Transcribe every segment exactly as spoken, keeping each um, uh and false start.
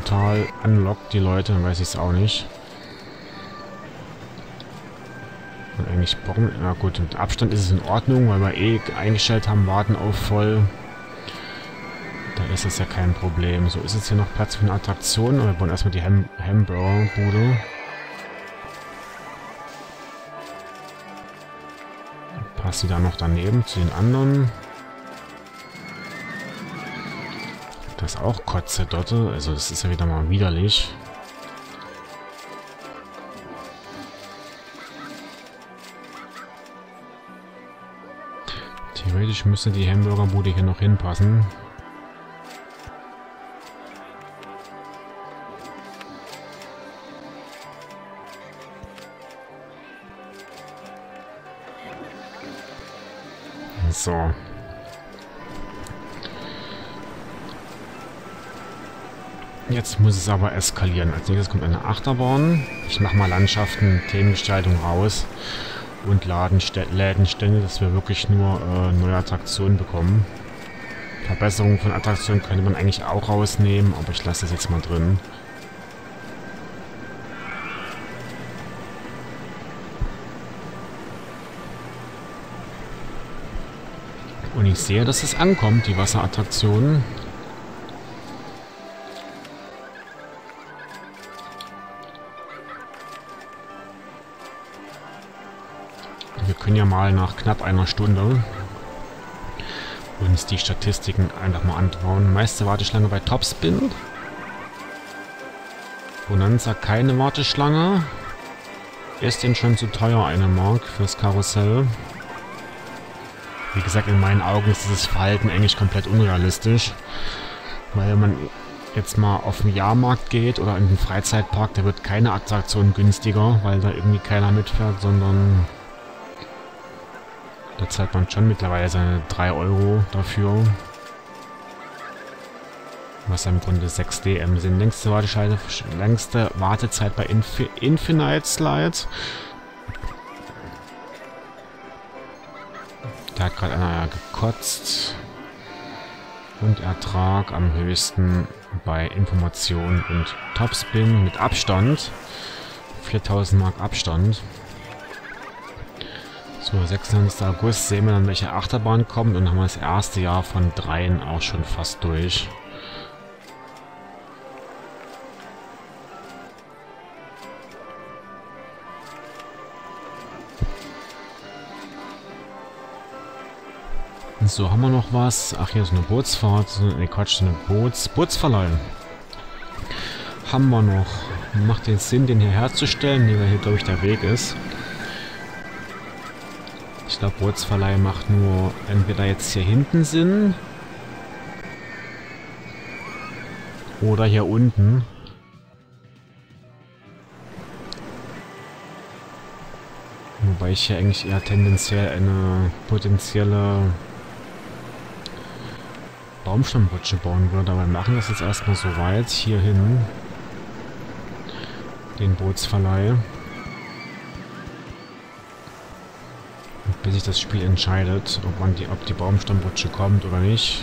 total anlockt, die Leute, dann weiß ich es auch nicht. Und eigentlich, warum? Na gut, mit Abstand ist es in Ordnung, weil wir eh eingestellt haben, warten auf voll. Da ist es ja kein Problem. So, ist jetzt hier noch Platz für eine Attraktion? Wir wollen erstmal die Ham Hamburger-Bude. Passt die da noch daneben zu den anderen? Das ist auch Kotze dort. Also das ist ja wieder mal widerlich. Theoretisch müsste die Hamburgerbude hier noch hinpassen. So. Jetzt muss es aber eskalieren. Als nächstes kommt eine Achterbahn. Ich mache mal Landschaften, Themengestaltung raus und Lädenstände, dass wir wirklich nur äh, neue Attraktionen bekommen. Verbesserung von Attraktionen könnte man eigentlich auch rausnehmen, aber ich lasse das jetzt mal drin. Und ich sehe, dass es ankommt, die Wasserattraktionen. Wir können ja mal nach knapp einer Stunde uns die Statistiken einfach mal anschauen. Meiste Warteschlange bei Topspin. Bonanza keine Warteschlange. Ist denn schon zu teuer, eine Mark fürs Karussell? Wie gesagt, in meinen Augen ist dieses Verhalten eigentlich komplett unrealistisch. Weil wenn man jetzt mal auf den Jahrmarkt geht oder in den Freizeitpark, da wird keine Attraktion günstiger, weil da irgendwie keiner mitfährt, sondern da zahlt man schon mittlerweile seine drei Euro dafür. Was im Grunde sechs D M sind. Längste Warteschleife, längste Wartezeit bei Inf Infinite Slides. Da hat gerade einer gekotzt. Und Ertrag am höchsten bei Information und Topspin mit Abstand. viertausend Mark Abstand. So, sechsundzwanzigster August sehen wir dann, welche Achterbahn kommt. Und dann haben wir das erste Jahr von dreien auch schon fast durch. So, haben wir noch was? Ach, hier ist eine Bootsfahrt. Ne, Quatsch, eine Boots... Bootsverleih. Haben wir noch. Macht den Sinn, den hier herzustellen, nee, weil hier, glaube ich, der Weg ist. Ich glaube, Bootsverleih macht nur entweder jetzt hier hinten Sinn oder hier unten. Wobei ich hier eigentlich eher tendenziell eine potenzielle Baumstammrutsche bauen würde, aber wir machen das jetzt erstmal so weit hier hin. Den Bootsverleih. Und bis sich das Spiel entscheidet, ob man die, ob die Baumstammrutsche kommt oder nicht.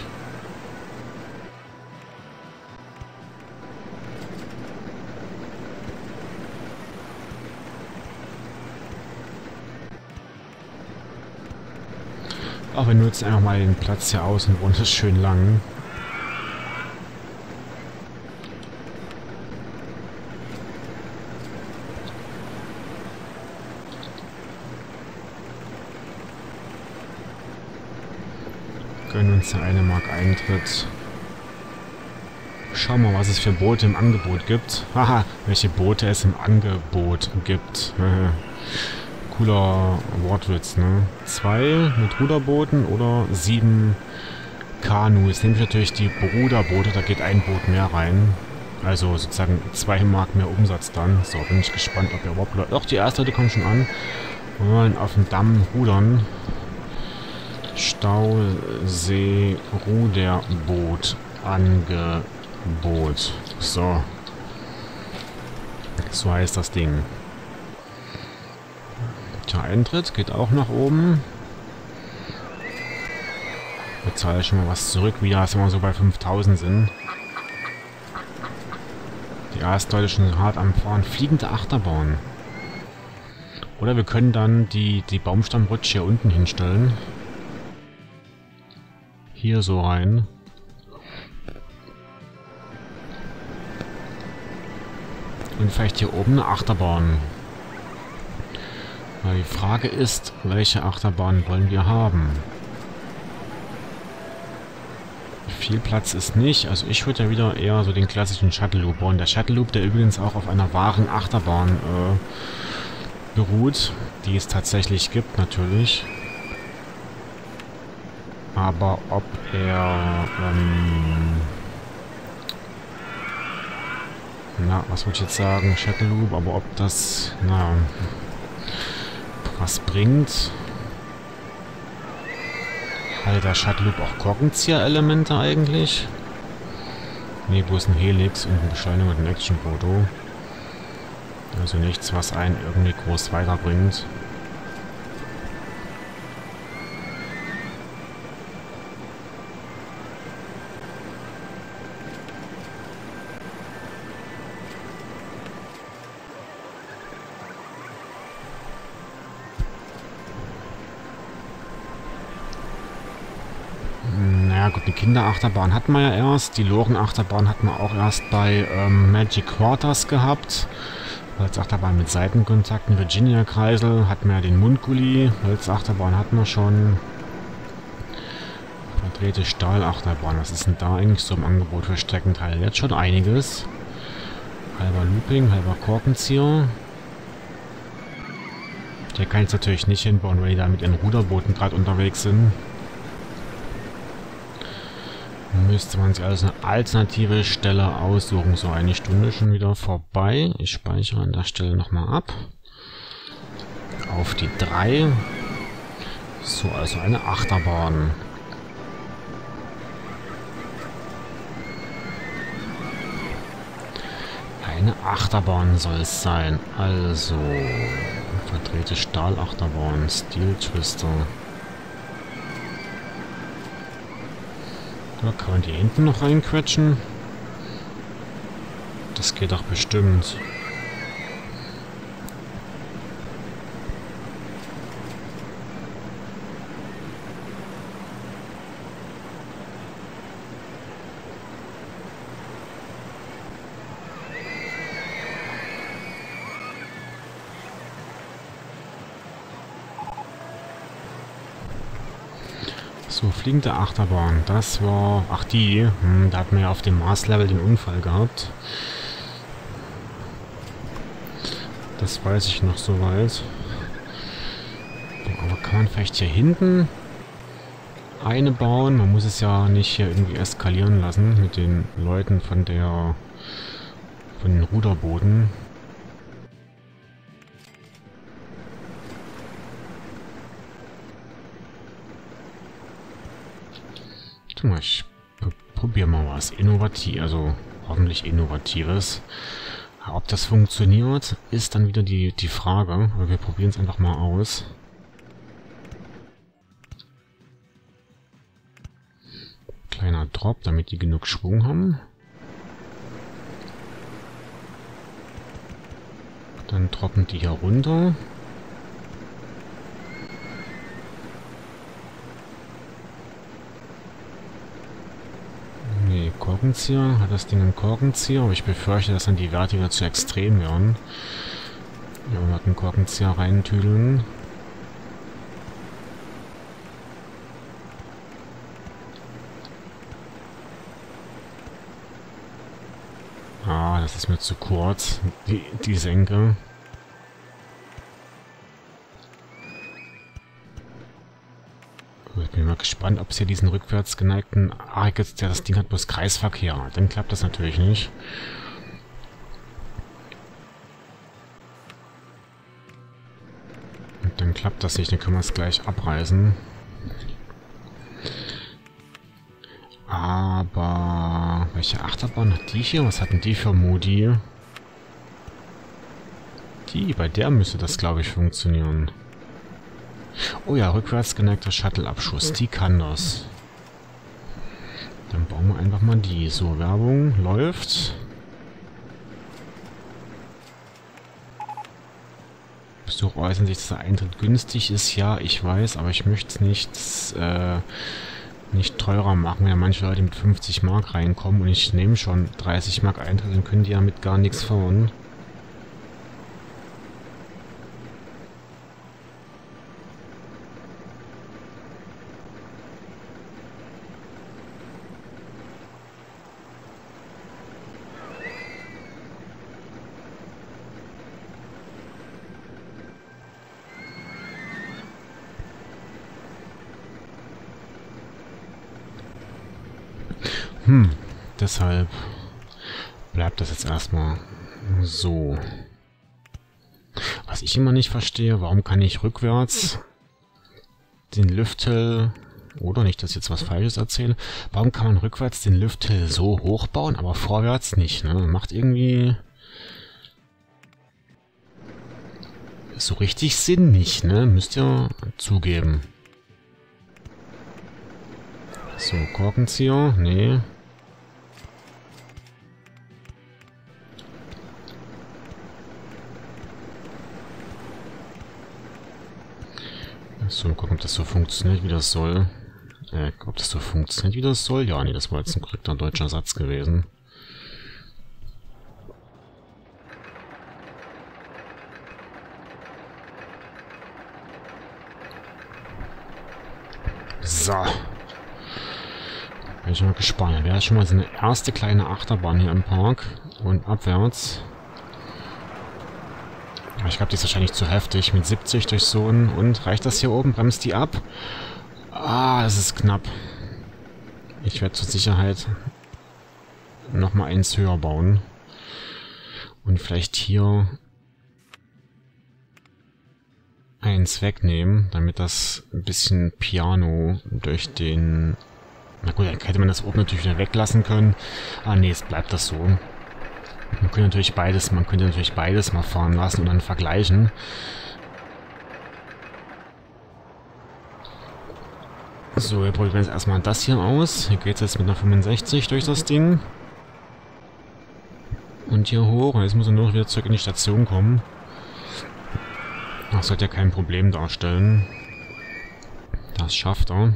Aber wir nutzen einfach mal den Platz hier außen und ist schön lang. Gönnen uns der eine Mark Eintritt. Schauen wir mal, was es für Boote im Angebot gibt. Haha, welche Boote es im Angebot gibt. Cooler Wortwitz, ne? Zwei mit Ruderbooten oder sieben Kanus. Nehme ich natürlich die Bruderboote, da geht ein Boot mehr rein. Also sozusagen zwei Mark mehr Umsatz dann. So, bin ich gespannt, ob ihr überhaupt Leute... Doch, die erste Leute kommen schon an. Wir wollen auf dem Damm rudern. Stausee Ruderboot Angebot. So. So heißt das Ding. Tja, Eintritt geht auch nach oben. Ich zahle schon mal was zurück, wieder, dass wir so bei fünftausend sind. Die ersten Leute schon hart am Fahren. Fliegende Achterbahn. Oder wir können dann die, die Baumstammrutsche hier unten hinstellen. Hier so rein. Und vielleicht hier oben eine Achterbahn. Weil die Frage ist, welche Achterbahn wollen wir haben? Viel Platz ist nicht. Also ich würde ja wieder eher so den klassischen Shuttle Loop bauen. Der Shuttle Loop, der übrigens auch auf einer wahren Achterbahn äh, beruht, die es tatsächlich gibt natürlich. Aber ob er... Ähm, na, was wollte ich jetzt sagen? Shuttle Loop, aber ob das... Na, was bringt... Hat der Shuttle Loop auch Korkenzieher-Elemente eigentlich? Ne, bloß ein Helix und ein Beschleuniger und ein Action-Foto. Also nichts, was einen irgendwie groß weiterbringt. Naja gut, eine Kinderachterbahn hatten wir ja erst. Die Loren-Achterbahn hatten wir auch erst bei ähm, Magic Quarters gehabt. Holzachterbahn mit Seitenkontakten. Virginia-Kreisel hatten wir ja den Mundgully. Holzachterbahn hatten wir schon. Verdrehte Stahlachterbahn. Was ist denn da eigentlich so im Angebot für Streckenteile? Jetzt schon einiges. Halber Looping, halber Korkenzieher. Der kann ich natürlich nicht hinbauen, weil die da mit ihren Ruderbooten gerade unterwegs sind. Müsste man sich also eine alternative Stelle aussuchen. So, eine Stunde schon wieder vorbei. Ich speichere an der Stelle nochmal ab. Auf die drei. So, also eine Achterbahn. Eine Achterbahn soll es sein. Also, verdrehte Stahlachterbahn, Steel Twister. Da kann man die hinten noch reinquetschen. Das geht doch bestimmt. So, fliegende Achterbahn. Das war... Ach, die. Hm, da hatten wir ja auf dem Mars-Level den Unfall gehabt. Das weiß ich noch soweit. Aber kann man vielleicht hier hinten eine bauen? Man muss es ja nicht hier irgendwie eskalieren lassen mit den Leuten von der... von den Ruderbooten. Ich probiere mal was Innovatives, also hoffentlich Innovatives. Ob das funktioniert, ist dann wieder die, die Frage. Aber wir probieren es einfach mal aus. Kleiner Drop, damit die genug Schwung haben. Dann droppen die hier runter. Korkenzieher, hat das Ding einen Korkenzieher, aber ich befürchte, dass dann die Werte wieder zu extrem werden. Ja, wir einen Korkenzieher reintüdeln. Ah, das ist mir zu kurz, die, die Senke. Ich bin mal gespannt, ob es hier diesen rückwärts geneigten... Ah, jetzt, ja, das Ding hat bloß Kreisverkehr. Dann klappt das natürlich nicht. Und dann klappt das nicht, dann können wir es gleich abreißen. Aber... Welche Achterbahn hat die hier? Was hatten die für Modi? Die, bei der müsste das, glaube ich, funktionieren. Oh ja, rückwärts geneigter Shuttle-Abschuss. Die kann das. Dann bauen wir einfach mal die. So, Werbung läuft. So äußern sich, dass der Eintritt günstig ist. Ja, ich weiß, aber ich möchte es nicht, äh, nicht teurer machen. Ja, manche Leute mit fünfzig Mark reinkommen und ich nehme schon dreißig Mark Eintritt, dann können die ja mit gar nichts fahren. Hm, deshalb bleibt das jetzt erstmal so. Was ich immer nicht verstehe, warum kann ich rückwärts den Lifthill, oder nicht, dass ich jetzt was Falsches erzähle, warum kann man rückwärts den Lifthill so hoch bauen, aber vorwärts nicht, ne? Macht irgendwie so richtig Sinn nicht, ne? Müsst ihr zugeben. So, Korkenzieher, nee. So, gucken, ob das so funktioniert, wie das soll. Äh, ob das so funktioniert, wie das soll? Ja, nee, das war jetzt ein korrekter deutscher Satz gewesen. So. Bin ich mal gespannt. Wäre schon mal so eine erste kleine Achterbahn hier im Park. Und abwärts. Ich glaube, die ist wahrscheinlich zu heftig. Mit siebzig durch so einen. Und reicht das hier oben? Bremst die ab? Ah, das ist knapp. Ich werde zur Sicherheit nochmal eins höher bauen. Und vielleicht hier eins wegnehmen, damit das ein bisschen Piano durch den... Na gut, dann hätte man das oben natürlich wieder weglassen können. Ah nee, es bleibt das so. Man könnte natürlich beides, man könnte natürlich beides mal fahren lassen und dann vergleichen. So, wir probieren jetzt erstmal das hier aus. Hier geht es jetzt mit einer fünfundsechzig durch das Ding. Und hier hoch. Und jetzt muss er nur noch wieder zurück in die Station kommen. Das sollte ja kein Problem darstellen. Das schafft er.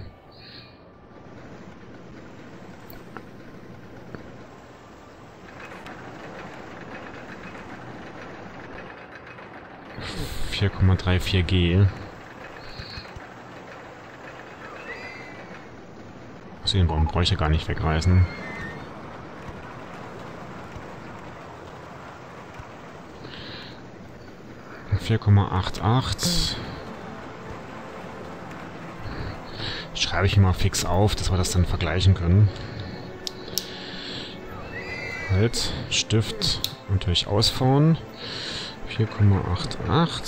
vier Komma vierunddreißig G. Aus dem Baum bräuchte ich gar nicht wegreißen. vier Komma achtundachtzig. Schreibe ich mal fix auf, dass wir das dann vergleichen können. Halt, Stift natürlich ausfahren. vier Komma achtundachtzig.